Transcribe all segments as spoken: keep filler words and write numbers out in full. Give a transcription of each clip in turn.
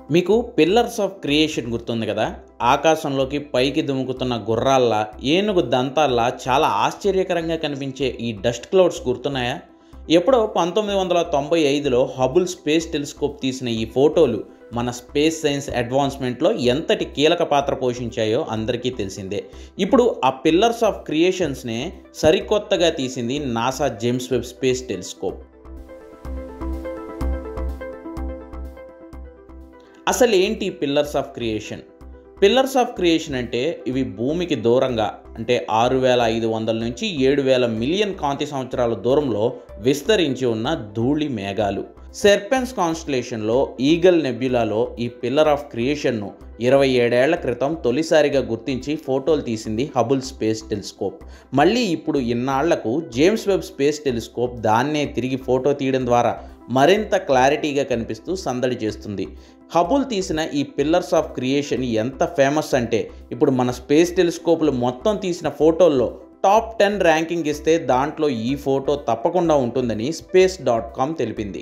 మీకు pillars of creation గుర్తుంది కదా? ఆకాశంలోకి పైకి దుముకుతున్న గుర్రాల్లా, ఏనుగు దంతాల్లా చాలా ఆశ్చర్యకరంగా కనిపించే ఈ డస్ట్ క్లౌడ్స్ గుర్తున్నాయా? ఎప్పుడో పంతొమ్మిది వందల తొంభై ఐదులో హబుల్ స్పేస్ టెలిస్కోప్ తీసిన ఈ ఫోటోలు మన స్పేస్ సైన్స్ అడ్వాన్స్మెంట్లో ఎంతటి కీలక పాత్ర పోషించాయో అందరికీ తెలిసిందే. ఇప్పుడు ఆ పిల్లర్స్ ఆఫ్ క్రియేషన్స్నే సరికొత్తగా తీసింది NASA James Webb space telescope. అసలు ఏంటి pillars of creation? Pillars of creation అంటే ఇవి భూమికి దూరంగా, అంటే ఆరు వేల ఐదు వందల నుంచి ఏడు వేల మిలియన్ కాంతి సంవత్సరాల దూరంలో విస్తరించి ఉన్న ధూళి మేఘాలు. సెర్పెన్స్ కాన్స్టలేషన్లో ఈగల్ నెబ్యులాలో ఈ పిల్లర్ ఆఫ్ క్రియేషన్ను ఇరవై ఏడేళ్ల క్రితం తొలిసారిగా గుర్తించి ఫోటోలు తీసింది హబుల్ స్పేస్ టెలిస్కోప్. మళ్ళీ ఇప్పుడు ఇన్నాళ్లకు జేమ్స్ వెబ్ స్పేస్ టెలిస్కోప్ దాన్నే తిరిగి ఫోటో తీయడం ద్వారా మరింత క్లారిటీగా కనిపిస్తూ సందడి చేస్తుంది. హబుల్ తీసిన ఈ పిల్లర్స్ ఆఫ్ క్రియేషన్ ఎంత ఫేమస్ అంటే, ఇప్పుడు మన స్పేస్ టెలిస్కోప్లు మొత్తం తీసిన ఫోటోల్లో టాప్ టెన్ ర్యాంకింగ్ ఇస్తే దాంట్లో ఈ ఫోటో తప్పకుండా ఉంటుందని స్పేస్ డాట్ కామ్ తెలిపింది.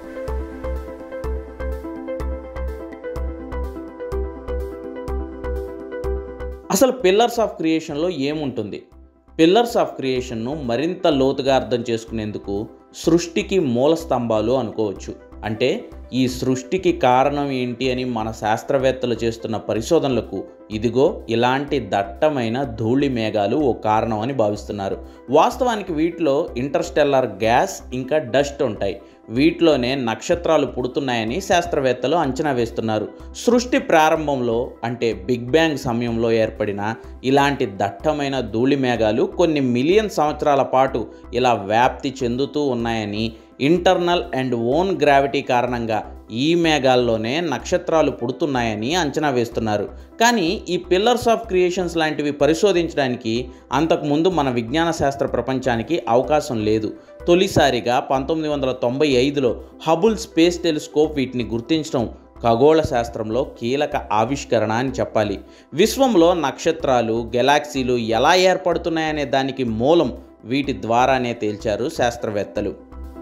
అసలు పిల్లర్స్ ఆఫ్ క్రియేషన్లో ఏముంటుంది? పిల్లర్స్ ఆఫ్ క్రియేషన్ను మరింత లోతుగా అర్థం చేసుకునేందుకు సృష్టికి మూల స్తంభాలు అనుకోవచ్చు. అంటే ఈ సృష్టికి కారణం ఏంటి అని మన శాస్త్రవేత్తలు చేస్తున్న పరిశోధనలకు ఇదిగో ఇలాంటి దట్టమైన ధూళి మేఘాలు ఓ కారణం అని భావిస్తున్నారు. వాస్తవానికి వీటిలో ఇంటర్స్టెల్లార్ గ్యాస్ ఇంకా డస్ట్ ఉంటాయి. వీటిలోనే నక్షత్రాలు పుడుతున్నాయని శాస్త్రవేత్తలు అంచనా వేస్తున్నారు. సృష్టి ప్రారంభంలో, అంటే బిగ్ బ్యాంగ్ సమయంలో ఏర్పడిన ఇలాంటి దట్టమైన ధూళి మేఘాలు కొన్ని మిలియన్ సంవత్సరాల పాటు ఇలా వ్యాప్తి చెందుతూ ఉన్నాయని, ఇంటర్నల్ అండ్ ఓన్ గ్రావిటీ కారణంగా ఈ మేఘాల్లోనే నక్షత్రాలు పుడుతున్నాయని అంచనా వేస్తున్నారు. కానీ ఈ పిల్లర్స్ ఆఫ్ క్రియేషన్స్ లాంటివి పరిశోధించడానికి అంతకుముందు మన విజ్ఞాన శాస్త్ర ప్రపంచానికి అవకాశం లేదు. తొలిసారిగా పంతొమ్మిది వందల తొంభై ఐదులో హబుల్ స్పేస్ టెలిస్కోప్ వీటిని గుర్తించడం ఖగోళ శాస్త్రంలో కీలక ఆవిష్కరణ అని చెప్పాలి. విశ్వంలో నక్షత్రాలు, గెలాక్సీలు ఎలా ఏర్పడుతున్నాయనే దానికి మూలం వీటి ద్వారానే తేల్చారు శాస్త్రవేత్తలు.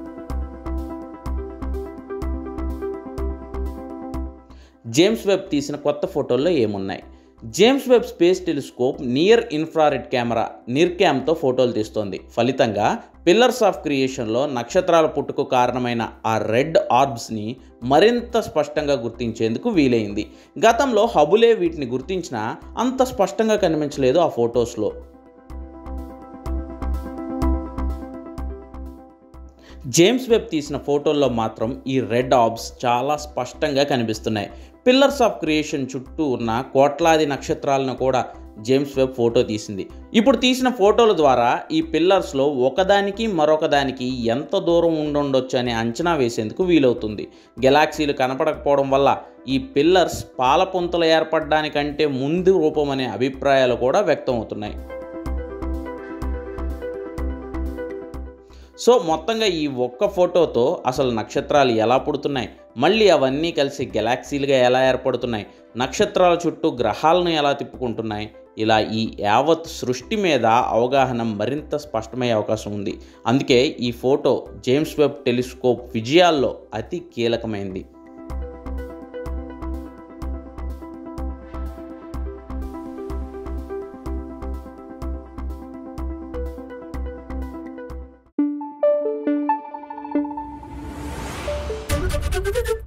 జేమ్స్ వెబ్ తీసిన కొత్త ఫోటోల్లో ఏమున్నాయి? James Webb space telescope near infrared camera నిర్క్యామ్తో ఫోటోలు తీస్తోంది. ఫలితంగా పిల్లర్స్ ఆఫ్ క్రియేషన్లో నక్షత్రాల పుట్టుకు కారణమైన ఆ రెడ్ ఆర్బ్స్ని మరింత స్పష్టంగా గుర్తించేందుకు వీలైంది. గతంలో హబులే వీటిని గుర్తించినా అంత స్పష్టంగా కనిపించలేదు ఆ ఫొటోస్లో. జేమ్స్ వెబ్ తీసిన ఫోటోల్లో మాత్రం ఈ రెడ్ ఆర్బ్స్ చాలా స్పష్టంగా కనిపిస్తున్నాయి. పిల్లర్స్ ఆఫ్ క్రియేషన్ చుట్టూ ఉన్న కోట్లాది నక్షత్రాలను కూడా జేమ్స్ వెబ్ ఫోటో తీసింది. ఇప్పుడు తీసిన ఫోటోల ద్వారా ఈ పిల్లర్స్లో ఒకదానికి మరొకదానికి ఎంత దూరం ఉండుండొచ్చు అనే అంచనా వేసేందుకు వీలవుతుంది. గెలాక్సీలు కనపడకపోవడం వల్ల ఈ పిల్లర్స్ పాలపుంతలు ఏర్పడడానికంటే ముందు రూపం అనే అభిప్రాయాలు కూడా వ్యక్తం అవుతున్నాయి. సో మొత్తంగా ఈ ఒక్క ఫోటోతో అసలు నక్షత్రాలు ఎలా పుడుతున్నాయి, మళ్ళీ అవన్నీ కలిసి గెలాక్సీలుగా ఎలా ఏర్పడుతున్నాయి, నక్షత్రాల చుట్టూ గ్రహాలను ఎలా తిప్పుకుంటున్నాయి, ఇలా ఈ యావత్ సృష్టి మీద అవగాహన మరింత స్పష్టమయ్యే అవకాశం ఉంది. అందుకే ఈ ఫోటో జేమ్స్ వెబ్ టెలిస్కోప్ విజయాల్లో అతి కీలకమైంది. Thank you.